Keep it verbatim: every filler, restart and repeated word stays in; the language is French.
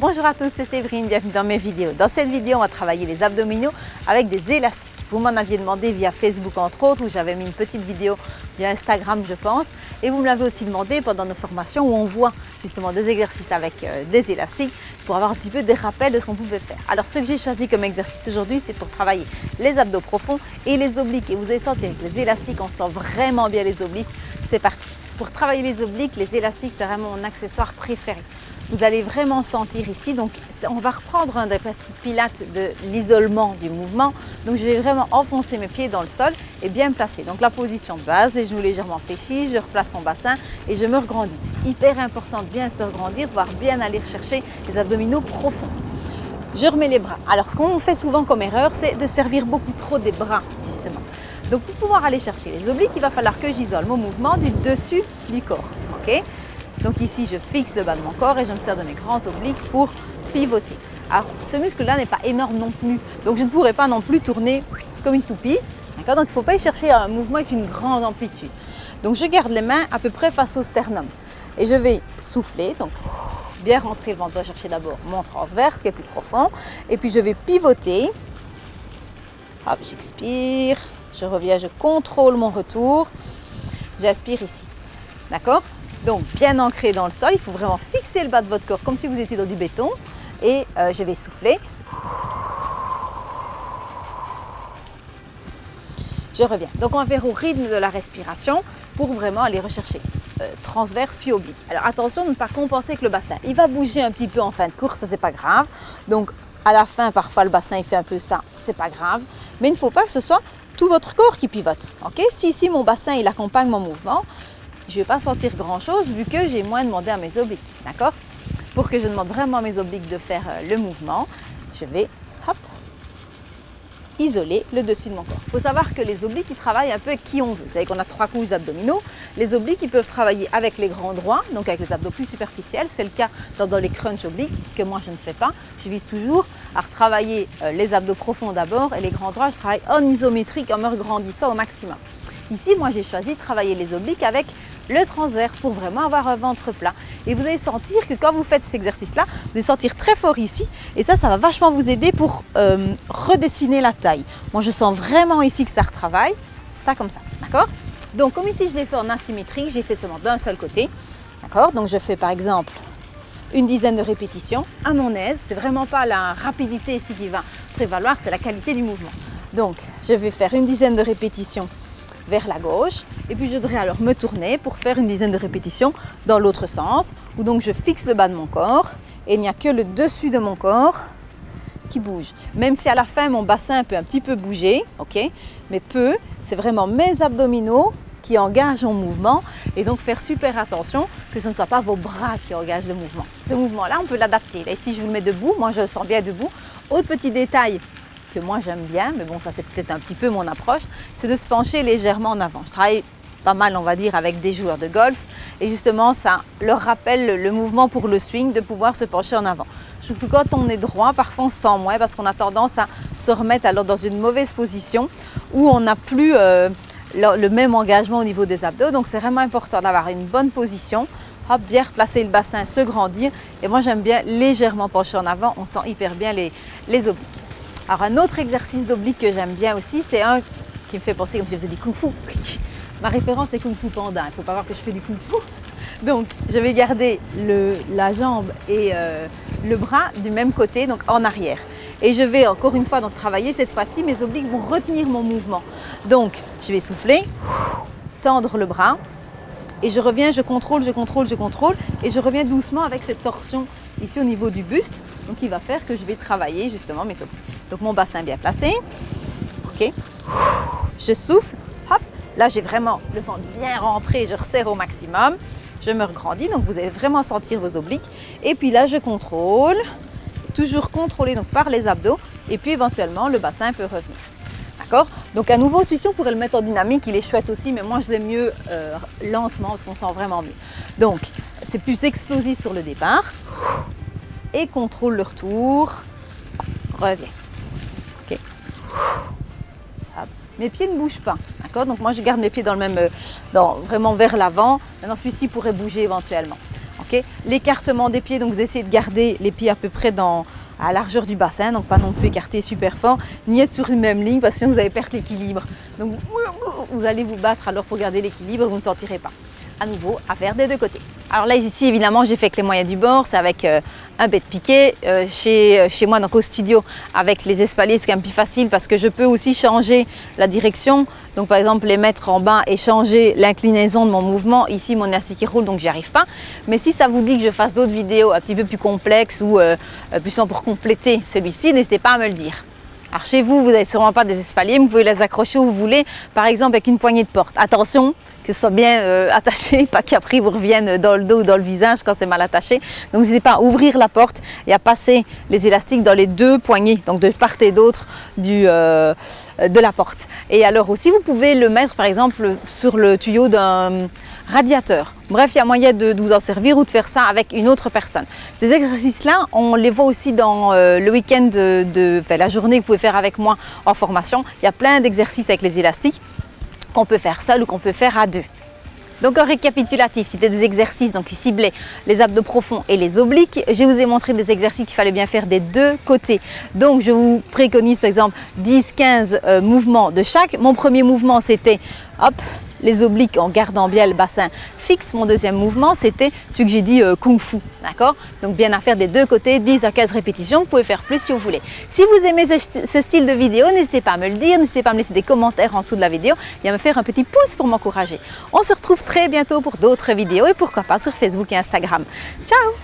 Bonjour à tous, c'est Séverine, bienvenue dans mes vidéos. Dans cette vidéo, on va travailler les abdominaux avec des élastiques. Vous m'en aviez demandé via Facebook entre autres, où j'avais mis une petite vidéo via Instagram je pense. Et vous me l'avez aussi demandé pendant nos formations où on voit justement des exercices avec euh, des élastiques pour avoir un petit peu des rappels de ce qu'on pouvait faire. Alors ce que j'ai choisi comme exercice aujourd'hui, c'est pour travailler les abdos profonds et les obliques. Et vous allez sentir que les élastiques, on sent vraiment bien les obliques. C'est parti. Pour travailler les obliques, les élastiques, c'est vraiment mon accessoire préféré. Vous allez vraiment sentir ici, donc on va reprendre un des principes pilates de l'isolement du mouvement. Donc je vais vraiment enfoncer mes pieds dans le sol et bien me placer. Donc la position de base, les genoux légèrement fléchis, je replace mon bassin et je me regrandis. Hyper important de bien se regrandir, voire bien aller rechercher les abdominaux profonds. Je remets les bras. Alors ce qu'on fait souvent comme erreur, c'est de servir beaucoup trop des bras justement. Donc pour pouvoir aller chercher les obliques, il va falloir que j'isole mon mouvement du dessus du corps. Okay. Donc ici, je fixe le bas de mon corps et je me sers de mes grands obliques pour pivoter. Alors, ce muscle-là n'est pas énorme non plus, donc je ne pourrais pas non plus tourner comme une toupie. Donc il ne faut pas y chercher un mouvement avec une grande amplitude. Donc je garde les mains à peu près face au sternum et je vais souffler. Donc bien rentrer le ventre, je vais chercher d'abord mon transverse qui est plus profond et puis je vais pivoter. Hop, j'expire, je reviens, je contrôle mon retour. J'aspire ici. D'accord ? Donc bien ancré dans le sol, il faut vraiment fixer le bas de votre corps comme si vous étiez dans du béton. Et euh, je vais souffler. Je reviens. Donc on va faire au rythme de la respiration pour vraiment aller rechercher euh, transverse puis oblique. Alors attention de ne pas compenser avec le bassin. Il va bouger un petit peu en fin de course, ça c'est pas grave. Donc à la fin parfois le bassin il fait un peu ça, c'est pas grave. Mais il ne faut pas que ce soit tout votre corps qui pivote. Okay? Si ici mon bassin il accompagne mon mouvement, je ne vais pas sentir grand chose vu que j'ai moins demandé à mes obliques, d'accord? Pour que je demande vraiment à mes obliques de faire euh, le mouvement, je vais hop, isoler le dessus de mon corps. Il faut savoir que les obliques, ils travaillent un peu avec qui on veut. Vous savez qu'on a trois couches d'abdominaux. Les obliques, ils peuvent travailler avec les grands droits, donc avec les abdos plus superficiels. C'est le cas dans, dans les crunchs obliques, que moi je ne fais pas. Je vise toujours à retravailler euh, les abdos profonds d'abord et les grands droits, je travaille en isométrique en me regrandissant au maximum. Ici, moi j'ai choisi de travailler les obliques avec le transverse pour vraiment avoir un ventre plat. Et vous allez sentir que quand vous faites cet exercice-là, vous allez sentir très fort ici. Et ça, ça va vachement vous aider pour euh, redessiner la taille. Moi, je sens vraiment ici que ça retravaille. Ça comme ça, d'accord? Donc, comme ici, je l'ai fait en asymétrique, j'ai fait seulement d'un seul côté. D'accord? Donc, je fais par exemple une dizaine de répétitions à mon aise. C'est vraiment pas la rapidité ici qui va prévaloir, c'est la qualité du mouvement. Donc, je vais faire une dizaine de répétitions vers la gauche et puis je devrais alors me tourner pour faire une dizaine de répétitions dans l'autre sens où donc je fixe le bas de mon corps et il n'y a que le dessus de mon corps qui bouge. Même si à la fin mon bassin peut un petit peu bouger, ok, mais peu, c'est vraiment mes abdominaux qui engagent mon mouvement et donc faire super attention que ce ne soit pas vos bras qui engagent le mouvement. Ce mouvement-là, on peut l'adapter. Là ici je vous le mets debout, moi je le sens bien debout. Autre petit détail que moi j'aime bien, mais bon ça c'est peut-être un petit peu mon approche, c'est de se pencher légèrement en avant. Je travaille pas mal on va dire avec des joueurs de golf et justement ça leur rappelle le, le mouvement pour le swing de pouvoir se pencher en avant. Je trouve que quand on est droit, parfois on se sent moins parce qu'on a tendance à se remettre alors dans une mauvaise position où on n'a plus euh, le, le même engagement au niveau des abdos. Donc c'est vraiment important d'avoir une bonne position, hop, bien replacer le bassin, se grandir et moi j'aime bien légèrement pencher en avant, on sent hyper bien les, les obliques. Alors un autre exercice d'oblique que j'aime bien aussi, c'est un qui me fait penser comme si je faisais du kung fu. Ma référence est kung fu panda, il ne faut pas voir que je fais du kung fu. Donc je vais garder le, la jambe et euh, le bras du même côté, donc en arrière. Et je vais encore une fois donc travailler, cette fois-ci mes obliques vont retenir mon mouvement. Donc je vais souffler, tendre le bras et je reviens, je contrôle, je contrôle, je contrôle et je reviens doucement avec cette torsion ici au niveau du buste, donc il va faire que je vais travailler justement mes obliques. Donc mon bassin bien placé, ok, je souffle, hop, là j'ai vraiment le ventre bien rentré, je resserre au maximum, je me regrandis, donc vous allez vraiment sentir vos obliques, et puis là je contrôle, toujours contrôlé donc par les abdos, et puis éventuellement le bassin peut revenir, d'accord? Donc à nouveau celui-ci on pourrait le mettre en dynamique, il est chouette aussi, mais moi je l'aime mieux euh, lentement parce qu'on sent vraiment mieux. Donc c'est plus explosif sur le départ, et contrôle le retour, reviens. Okay. Hop. Mes pieds ne bougent pas, d'accord? Donc moi je garde mes pieds dans le même, dans, vraiment vers l'avant. Maintenant celui-ci pourrait bouger éventuellement. Okay. L'écartement des pieds, donc vous essayez de garder les pieds à peu près dans, à la largeur du bassin, donc pas non plus écarter super fort, ni être sur une même ligne parce que sinon vous allez perdre l'équilibre. Donc vous allez vous battre alors pour garder l'équilibre, vous ne sentirez pas. À nouveau, à faire des deux côtés. Alors là ici évidemment j'ai fait avec les moyens du bord, c'est avec euh, un bête piqué. Euh, chez, chez moi donc au studio avec les espaliers c'est quand même plus facile parce que je peux aussi changer la direction. Donc par exemple les mettre en bas et changer l'inclinaison de mon mouvement. Ici mon élastique qui roule donc j'y arrive pas. Mais si ça vous dit que je fasse d'autres vidéos un petit peu plus complexes ou euh, plus pour compléter celui-ci, n'hésitez pas à me le dire. Alors chez vous, vous n'avez sûrement pas des espaliers, vous pouvez les accrocher où vous voulez, par exemple avec une poignée de porte. Attention, que ce soit bien euh, attaché, pas qu'après vous revienne dans le dos ou dans le visage quand c'est mal attaché. Donc n'hésitez pas à ouvrir la porte et à passer les élastiques dans les deux poignées, donc de part et d'autre euh, de la porte. Et alors aussi, vous pouvez le mettre par exemple sur le tuyau d'un radiateur. Bref, il y a moyen de, de vous en servir ou de faire ça avec une autre personne. Ces exercices-là, on les voit aussi dans euh, le week-end de, de enfin, la journée que vous pouvez faire avec moi en formation. Il y a plein d'exercices avec les élastiques qu'on peut faire seul ou qu'on peut faire à deux. Donc en récapitulatif, c'était des exercices donc, qui ciblaient les abdos profonds et les obliques. Je vous ai montré des exercices qu'il fallait bien faire des deux côtés. Donc je vous préconise par exemple dix à quinze euh, mouvements de chaque. Mon premier mouvement c'était hop, les obliques en gardant bien le bassin fixe. Mon deuxième mouvement, c'était ce que j'ai dit euh, Kung Fu. D'accord? Donc bien à faire des deux côtés, dix à quinze répétitions. Vous pouvez faire plus si vous voulez. Si vous aimez ce, ce style de vidéo, n'hésitez pas à me le dire. N'hésitez pas à me laisser des commentaires en dessous de la vidéo et à me faire un petit pouce pour m'encourager. On se retrouve très bientôt pour d'autres vidéos et pourquoi pas sur Facebook et Instagram. Ciao!